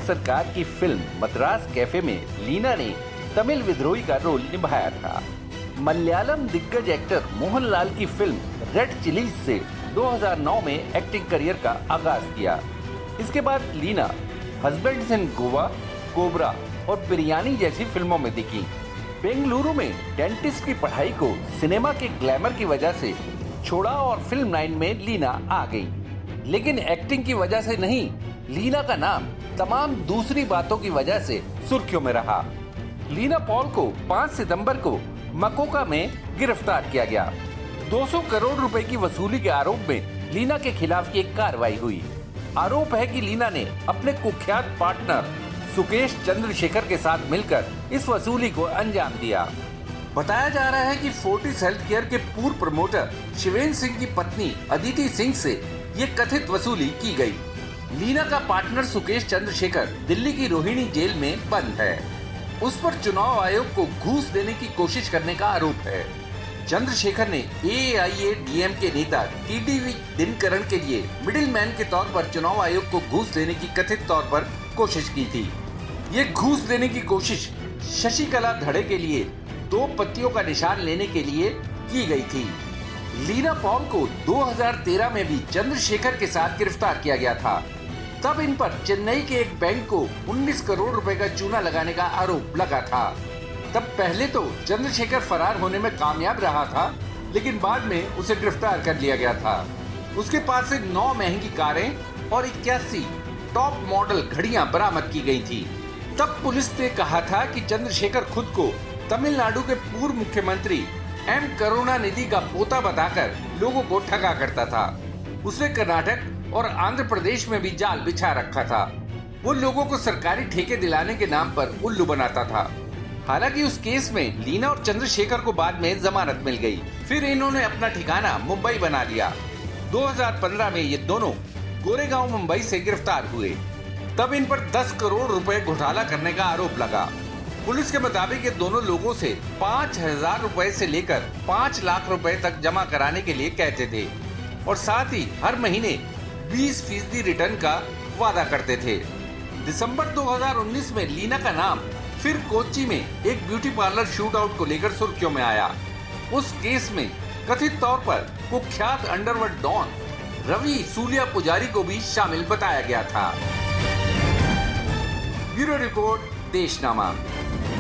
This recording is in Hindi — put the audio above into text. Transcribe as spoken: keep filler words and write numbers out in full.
सरकार की फिल्म मद्रास कैफे में लीना ने तमिल विद्रोही का रोल निभाया था। मलयालम दिग्गज एक्टर मोहनलाल की फिल्म रेड चिलीज से दो हज़ार नौ में एक्टिंग करियर का आगाज किया। इसके बाद Leena husbands in Goa, Cobra और बिरयानी जैसी फिल्मों में दिखी। बेंगलुरु में डेंटिस्ट की पढ़ाई को सिनेमा के ग्लैमर की वजह से छोड़ा और फिल्म नाइन में लीना आ गई, लेकिन एक्टिंग की वजह से नहीं, लीना का नाम तमाम दूसरी बातों की वजह से सुर्खियों में रहा। लीना पॉल को पाँच सितंबर को मकोका में गिरफ्तार किया गया। दो सौ करोड़ रुपए की वसूली के आरोप में लीना के खिलाफ ये कार्रवाई हुई। आरोप है कि लीना ने अपने कुख्यात पार्टनर सुकेश चंद्रशेखर के साथ मिलकर इस वसूली को अंजाम दिया। बताया जा रहा है कि फोर्टिस हेल्थ केयर के पूर्व प्रमोटर शिवेंद्र सिंह की पत्नी अदिति सिंह से ये कथित वसूली की गई। लीना का पार्टनर सुकेश चंद्रशेखर दिल्ली की रोहिणी जेल में बंद है। उस पर चुनाव आयोग को घूस देने की कोशिश करने का आरोप है। चंद्रशेखर ने ए आई ए डी एम के नेता टी डी वी दिनकरण के लिए मिडिल मैन के तौर पर चुनाव आयोग को घूस देने की कथित तौर पर कोशिश की थी। ये घूस देने की कोशिश शशिकला धड़े के लिए दो पत्तियों का निशान लेने के लिए की गई थी। लीना पॉल को दो हज़ार तेरह में भी चंद्रशेखर के साथ गिरफ्तार किया गया था। तब इन पर चेन्नई के एक बैंक को उन्नीस करोड़ रुपए का चूना लगाने का आरोप लगा था। तब पहले तो चंद्रशेखर फरार होने में कामयाब रहा था, लेकिन बाद में उसे गिरफ्तार कर लिया गया था। उसके पास से नौ महंगी कारें और इक्यासी टॉप मॉडल घड़ियां बरामद की गई थी। तब पुलिस ने कहा था कि चंद्रशेखर खुद को तमिलनाडु के पूर्व मुख्यमंत्री एम करुणानिधि का पोता बताकर लोगों को ठगा करता था। उसने कर्नाटक और आंध्र प्रदेश में भी जाल बिछा रखा था। वो लोगों को सरकारी ठेके दिलाने के नाम पर उल्लू बनाता था। हालांकि उस केस में लीना और चंद्रशेखर को बाद में जमानत मिल गई। फिर इन्होंने अपना ठिकाना मुंबई बना लिया। दो हज़ार पंद्रह में ये दोनों गोरेगांव मुंबई से गिरफ्तार हुए। तब इन पर दस करोड़ रुपए घोटाला करने का आरोप लगा। पुलिस के मुताबिक ये दोनों लोगों से पाँच हजार रुपए से लेकर पाँच लाख रुपए तक जमा कराने के लिए कहते थे और साथ ही हर महीने बीस फीसदी रिटर्न का वादा करते थे। दिसंबर दो हज़ार उन्नीस में लीना का नाम फिर कोच्चि में एक ब्यूटी पार्लर शूट आउट को लेकर सुर्खियों में आया। उस केस में कथित तौर पर कुख्यात अंडरवर्ल्ड डॉन रवि सूलिया पुजारी को भी शामिल बताया गया था। Bureau report, देशनामा।